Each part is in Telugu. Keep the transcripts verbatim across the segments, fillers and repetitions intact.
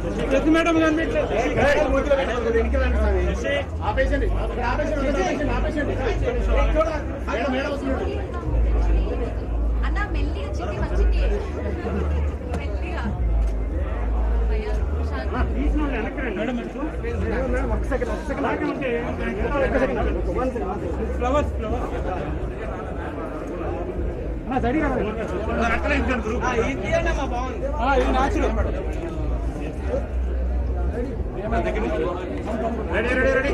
మేడం అన్న మెల్లిగా చిట్టి వచ్చింది మెల్లిగా ఫ్లవర్స్ ఫ్లవర్స్ ఇది natural ready ready ready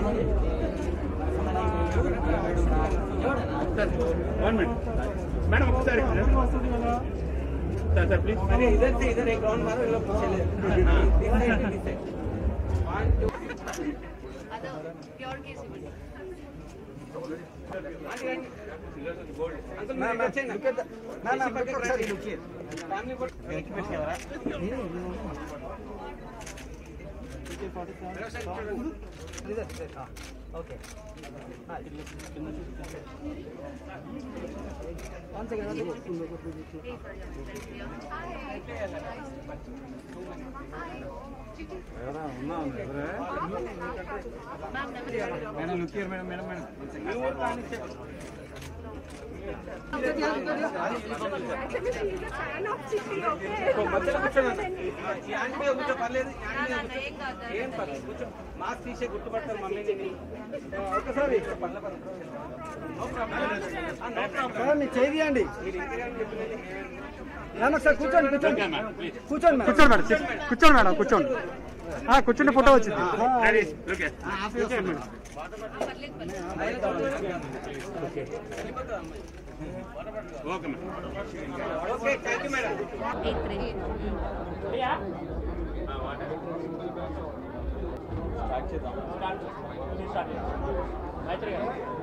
one minute madam ఒకసారి सर सर प्लीज अरे इधर से इधर एक राउंड मारो लोग चले हां this side this side one two अदो प्योर केस इవ్వండి अंकल मैं मैं लुक एट ना ना मैं ఒకసారి लुक हियर फैमिली फोटो एक मिनट कैमरा ओके हां वन सेकंड ఎవరా ఉన్నా ఎవరా madam look here madam madam madam you work on it ఏం పర్లేదు కొంచెం మాస్క్ తీసే గుర్తుపడతారు మమ్మీని ఒకసారి చేయండి కూర్చోండి కూర్చోండి కూర్చోండి కూర్చోండి మేడం కూర్చోండి మేడం కూర్చోండి కూర్చుంటే ఫోటో వచ్చింది okay okay thank you madam start చేద్దాం స్టార్ట్ స్టార్ట్